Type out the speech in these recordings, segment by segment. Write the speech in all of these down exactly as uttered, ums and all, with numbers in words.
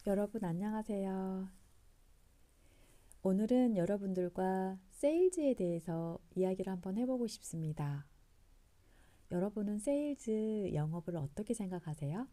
여러분 안녕하세요. 오늘은 여러분들과 세일즈에 대해서 이야기를 한번 해보고 싶습니다. 여러분은 세일즈 영업을 어떻게 생각하세요?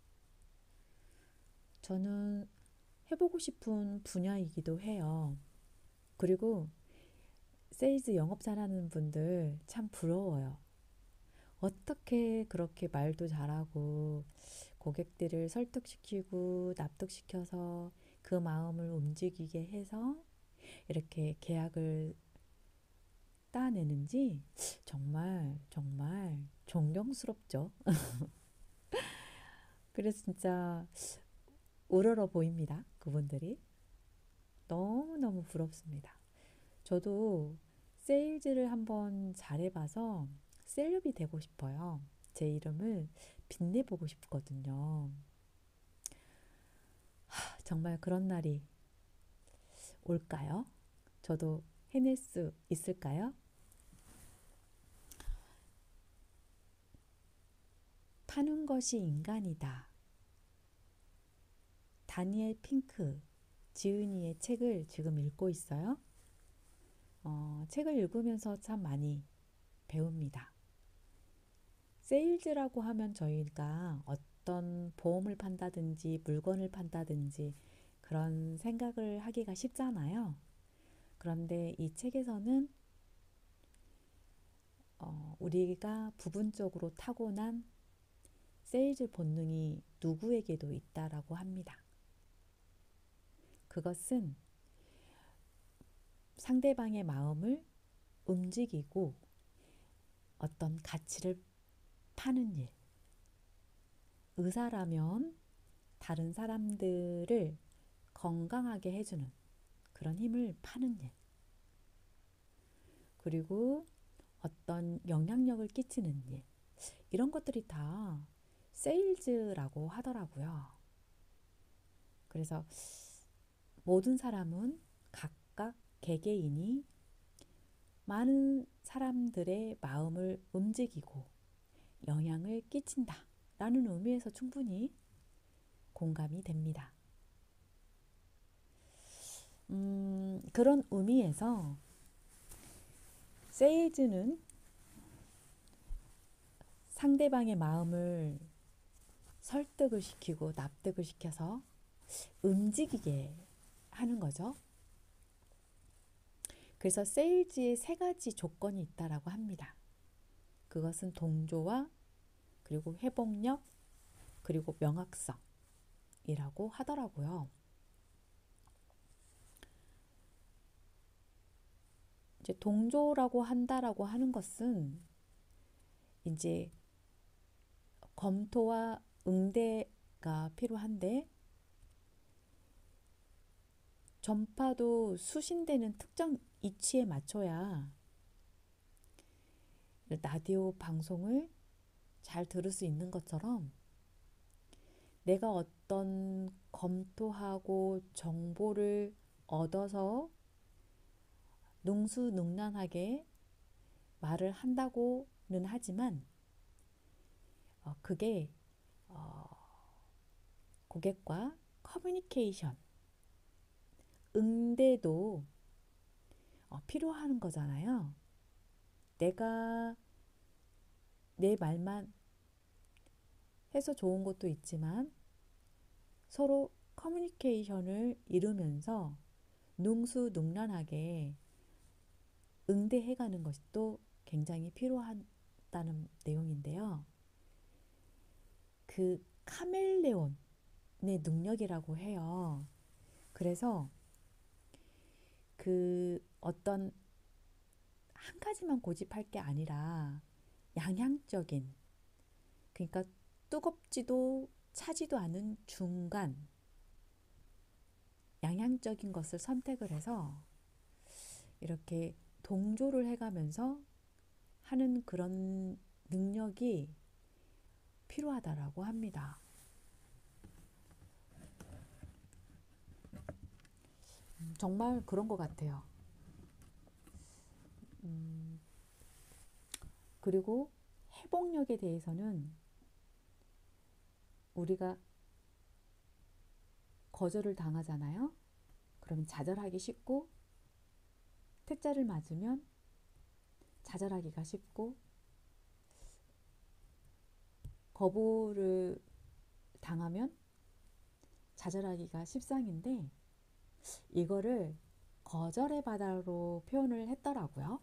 저는 해보고 싶은 분야이기도 해요. 그리고 세일즈 영업 잘하는 분들 참 부러워요. 어떻게 그렇게 말도 잘하고 고객들을 설득시키고 납득시켜서 그 마음을 움직이게 해서 이렇게 계약을 따내는지 정말 정말 존경스럽죠. 그래서 진짜 우러러 보입니다. 그분들이. 너무너무 부럽습니다. 저도 세일즈를 한번 잘해봐서 셀럽이 되고 싶어요. 제 이름을 빛내보고 싶거든요. 정말 그런 날이 올까요? 저도 해낼 수 있을까요? 파는 것이 인간이다. 다니엘 핑크, 지은이의 책을 지금 읽고 있어요. 어, 책을 읽으면서 참 많이 배웁니다. 세일즈라고 하면 저희가 어떤 보험을 판다든지 물건을 판다든지 그런 생각을 하기가 쉽잖아요. 그런데 이 책에서는 어, 우리가 부분적으로 타고난 세일즈 본능이 누구에게도 있다라고 합니다. 그것은 상대방의 마음을 움직이고 어떤 가치를 파는 일. 의사라면 다른 사람들을 건강하게 해주는 그런 힘을 파는 일. 그리고 어떤 영향력을 끼치는 일. 이런 것들이 다 세일즈라고 하더라고요. 그래서 모든 사람은 각각 개개인이 많은 사람들의 마음을 움직이고 영향을 끼친다 라는 의미에서 충분히 공감이 됩니다. 음, 그런 의미에서 세일즈는 상대방의 마음을 설득을 시키고 납득을 시켜서 움직이게 하는 거죠. 그래서 세일즈에 세 가지 조건이 있다라고 합니다. 그것은 동조와 그리고 회복력 그리고 명확성이라고 하더라고요. 이제 동조라고 한다라고 하는 것은 이제 검토와 응대가 필요한데 전파도 수신되는 특정 이치에 맞춰야 라디오 방송을 잘 들을 수 있는 것처럼 내가 어떤 검토하고 정보를 얻어서 능수능란하게 말을 한다고는 하지만 어, 그게 어, 고객과 커뮤니케이션, 응대도 어, 필요한 거잖아요. 내가 내 말만 해서 좋은 것도 있지만 서로 커뮤니케이션을 이루면서 능수능란하게 응대해가는 것이 또 굉장히 필요하다는 내용인데요. 그 카멜레온의 능력이라고 해요. 그래서 그 어떤 한 가지만 고집할 게 아니라 양향적인, 그러니까 뜨겁지도 차지도 않은 중간 양향적인 것을 선택을 해서 이렇게 동조를 해가면서 하는 그런 능력이 필요하다라고 합니다. 음, 정말 그런 것 같아요. 음, 그리고 회복력에 대해서는 우리가 거절을 당하잖아요. 그러면 좌절하기 쉽고, 태자를 맞으면 좌절하기가 쉽고, 거부를 당하면 좌절하기가 십상인데, 이거를 거절의 바다로 표현을 했더라고요.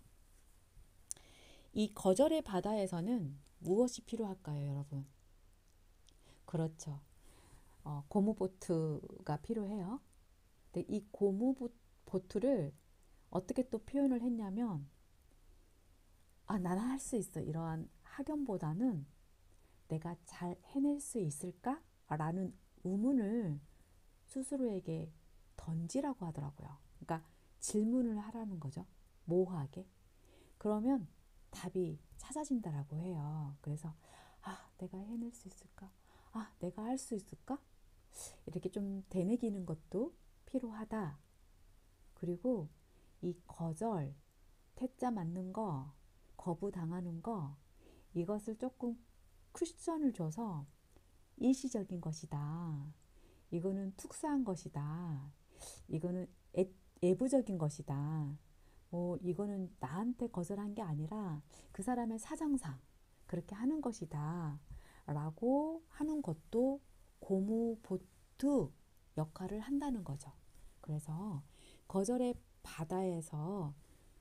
이 거절의 바다에서는 무엇이 필요할까요, 여러분? 그렇죠. 어, 고무보트가 필요해요. 근데 이 고무보트를 어떻게 또 표현을 했냐면, 아, 나는 할 수 있어. 이러한 학연보다는 내가 잘 해낼 수 있을까? 라는 의문을 스스로에게 던지라고 하더라고요. 그러니까 질문을 하라는 거죠. 모호하게. 그러면 답이 찾아진다라고 해요. 그래서 아, 내가 해낼 수 있을까? 아, 내가 할 수 있을까? 이렇게 좀 되뇌기는 것도 필요하다. 그리고 이 거절, 퇴짜 맞는 거, 거부당하는 거, 이것을 조금 쿠션을 줘서 일시적인 것이다. 이거는 특수한 것이다. 이거는 애, 애부적인 것이다. 뭐 이거는 나한테 거절한 게 아니라 그 사람의 사정상 그렇게 하는 것이다. 라고 하는 것도 고무보트 역할을 한다는 거죠. 그래서 거절의 바다에서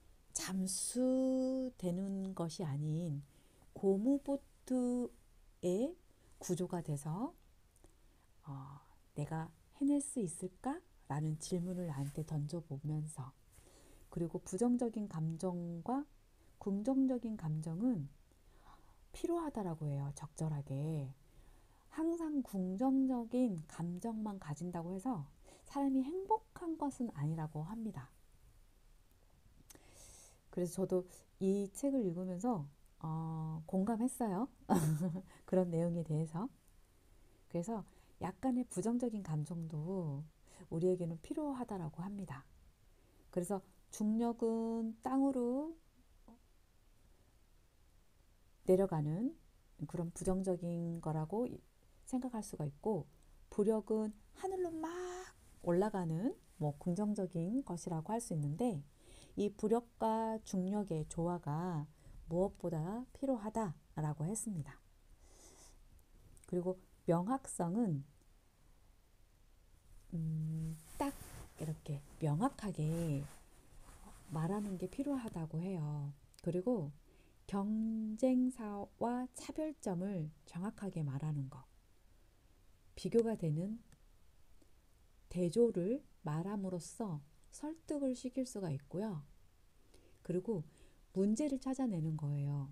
잠수되는 것이 아닌 고무보트의 구조가 돼서 어, 내가 해낼 수 있을까? 라는 질문을 나한테 던져보면서, 그리고 부정적인 감정과 긍정적인 감정은 필요하다라고 해요. 적절하게. 항상 긍정적인 감정만 가진다고 해서 사람이 행복한 것은 아니라고 합니다. 그래서 저도 이 책을 읽으면서 어, 공감했어요. 그런 내용에 대해서. 그래서 약간의 부정적인 감정도 우리에게는 필요하다라고 합니다. 그래서 중력은 땅으로 내려가는 그런 부정적인 거라고 생각할 수가 있고, 부력은 하늘로 막 올라가는 뭐 긍정적인 것이라고 할 수 있는데, 이 부력과 중력의 조화가 무엇보다 필요하다라고 했습니다. 그리고 명확성은 음, 딱 이렇게 명확하게 말하는 게 필요하다고 해요. 그리고 경쟁사와 차별점을 정확하게 말하는 것. 비교가 되는 대조를 말함으로써 설득을 시킬 수가 있고요. 그리고 문제를 찾아내는 거예요.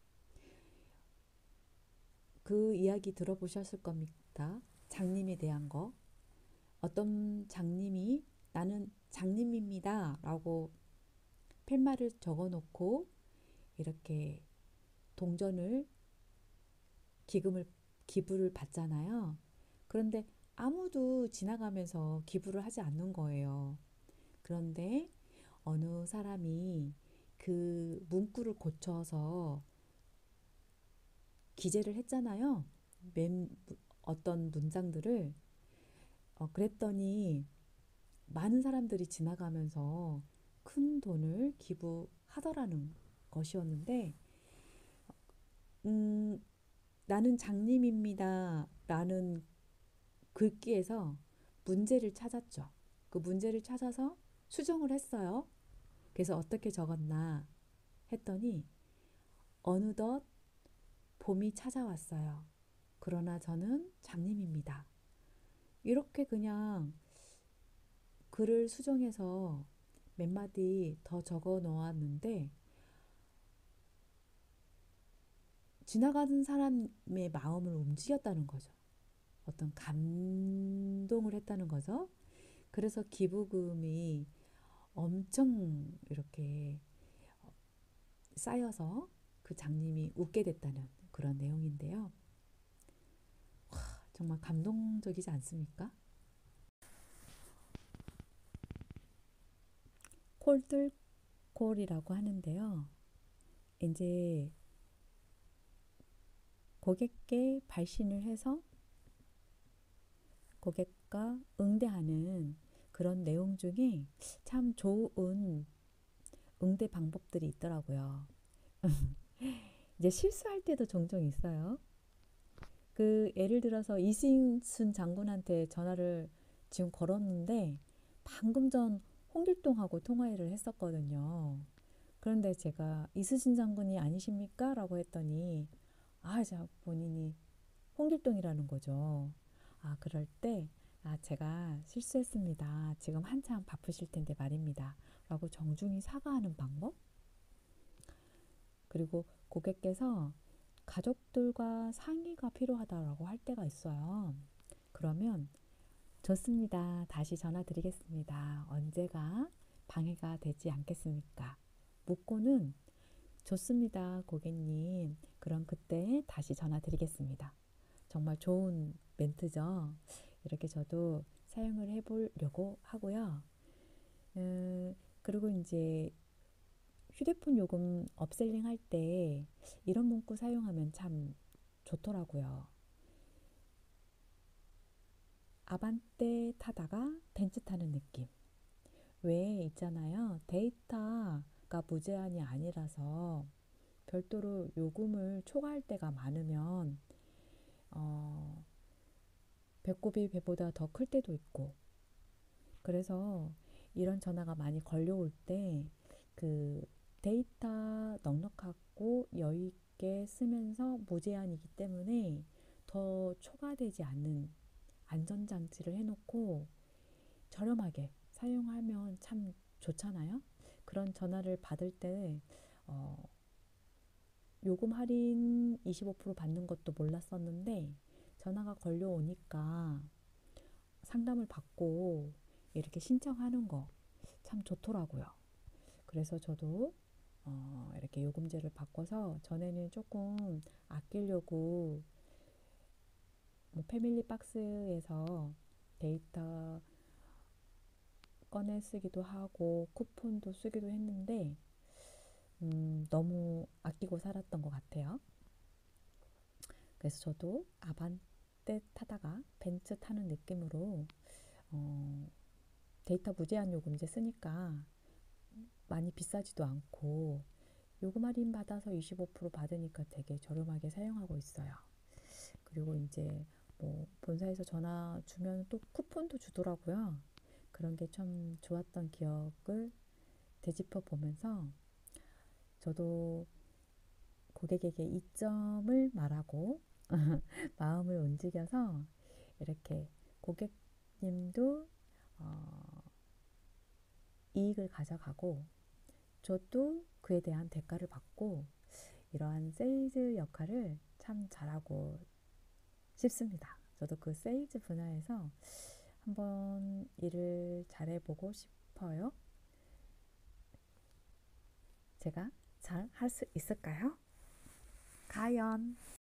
그 이야기 들어보셨을 겁니다. 장님에 대한 거. 어떤 장님이 나는 장님입니다 라고 팻말을 적어놓고 이렇게 동전을 기금을 기부를 받잖아요. 그런데 아무도 지나가면서 기부를 하지 않는 거예요. 그런데 어느 사람이 그 문구를 고쳐서 기재를 했잖아요. 맨 어떤 문장들을 어, 그랬더니 많은 사람들이 지나가면서 큰 돈을 기부하더라는 것이었는데, 음, 나는 장님입니다 라는 글귀에서 문제를 찾았죠. 그 문제를 찾아서 수정을 했어요. 그래서 어떻게 적었나 했더니 어느덧 봄이 찾아왔어요. 그러나 저는 장님입니다. 이렇게 그냥 글을 수정해서 몇 마디 더 적어 놓았는데 지나가는 사람의 마음을 움직였다는 거죠. 어떤 감동을 했다는 거죠. 그래서 기부금이 엄청 이렇게 쌓여서 그 장님이 웃게 됐다는 그런 내용인데요. 와, 정말 감동적이지 않습니까? 콜들콜이라고 하는데요. 이제 고객께 발신을 해서 고객 고객과 응대하는 그런 내용 중에 참 좋은 응대 방법들이 있더라고요. 이제 실수할 때도 종종 있어요. 그 예를 들어서 이순신 장군한테 전화를 지금 걸었는데 방금 전 홍길동하고 통화를 했었거든요. 그런데 제가 이순신 장군이 아니십니까? 라고 했더니 아, 자 본인이 홍길동이라는 거죠. 아, 그럴 때 아, 제가 실수했습니다. 지금 한참 바쁘실 텐데 말입니다. 라고 정중히 사과하는 방법? 그리고 고객께서 가족들과 상의가 필요하다라고 할 때가 있어요. 그러면 좋습니다. 다시 전화 드리겠습니다. 언제가 방해가 되지 않겠습니까? 묻고는 좋습니다, 고객님. 그럼 그때 다시 전화 드리겠습니다. 정말 좋은 멘트죠. 이렇게 저도 사용을 해보려고 하고요. 음, 그리고 이제 휴대폰 요금 업셀링 할 때 이런 문구 사용하면 참 좋더라고요. 아반떼 타다가 벤츠 타는 느낌. 왜 있잖아요. 데이터가 무제한이 아니라서 별도로 요금을 초과할 때가 많으면 어, 배꼽이 배보다 더 클 때도 있고 그래서 이런 전화가 많이 걸려올 때 그 데이터 넉넉하고 여유 있게 쓰면서 무제한이기 때문에 더 초과되지 않는 안전장치를 해놓고 저렴하게 사용하면 참 좋잖아요. 그런 전화를 받을 때 어, 요금 할인 이십오 퍼센트 받는 것도 몰랐었는데 전화가 걸려오니까 상담을 받고 이렇게 신청하는 거 참 좋더라고요. 그래서 저도 어, 이렇게 요금제를 바꿔서 전에는 조금 아끼려고 뭐 패밀리 박스에서 데이터 꺼내 쓰기도 하고 쿠폰도 쓰기도 했는데 음, 너무 아끼고 살았던 것 같아요. 그래서 저도 아반떼 타다가 벤츠 타는 느낌으로 어, 데이터 무제한 요금제 쓰니까 많이 비싸지도 않고 요금 할인 받아서 이십오 퍼센트 받으니까 되게 저렴하게 사용하고 있어요. 그리고 이제 뭐 본사에서 전화 주면 또 쿠폰도 주더라고요. 그런 게 참 좋았던 기억을 되짚어 보면서 저도 고객에게 이점을 말하고 마음을 움직여서 이렇게 고객님도 어, 이익을 가져가고 저도 그에 대한 대가를 받고 이러한 세일즈 역할을 참 잘하고 싶습니다. 저도 그 세일즈 분야에서 한번 일을 잘해보고 싶어요. 제가 잘 할 수 있을까요? 과연